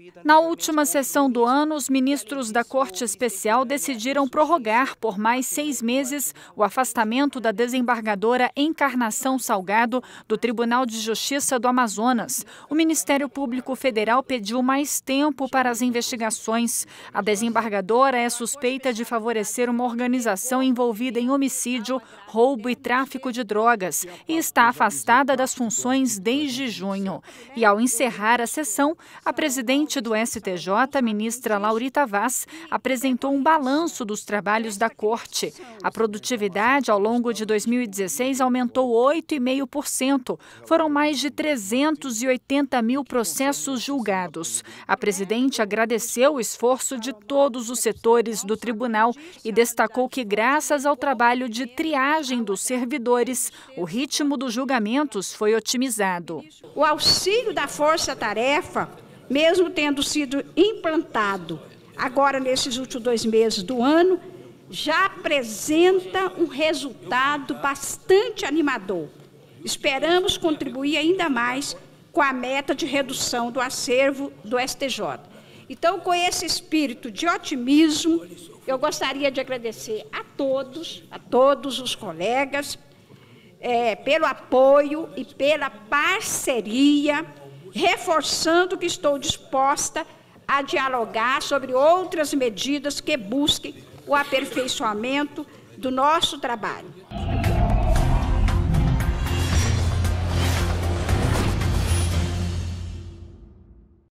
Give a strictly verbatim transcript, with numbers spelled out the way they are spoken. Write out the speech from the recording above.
Na última sessão do ano, os ministros da Corte Especial decidiram prorrogar por mais seis meses o afastamento da desembargadora Encarnação Salgado do Tribunal de Justiça do Amazonas. O Ministério Público Federal pediu mais tempo para as investigações. A desembargadora é suspeita de favorecer uma organização envolvida em homicídio, roubo e tráfico de drogas e está afastada das funções desde junho. E ao encerrar a sessão, a presidente do S T J, ministra Laurita Vaz, apresentou um balanço dos trabalhos da Corte. A produtividade ao longo de dois mil e dezesseis aumentou oito vírgula cinco por cento. Foram mais de trezentos e oitenta mil processos julgados. A presidente agradeceu o esforço de todos os setores do tribunal e destacou que, graças ao trabalho de triagem dos servidores, o ritmo dos julgamentos foi otimizado. O auxílio da força-tarefa, mesmo tendo sido implantado agora nesses últimos dois meses do ano, já apresenta um resultado bastante animador. Esperamos contribuir ainda mais com a meta de redução do acervo do S T J. Então, com esse espírito de otimismo, eu gostaria de agradecer a todos, a todos os colegas, é, pelo apoio e pela parceria, reforçando que estou disposta a dialogar sobre outras medidas que busquem o aperfeiçoamento do nosso trabalho.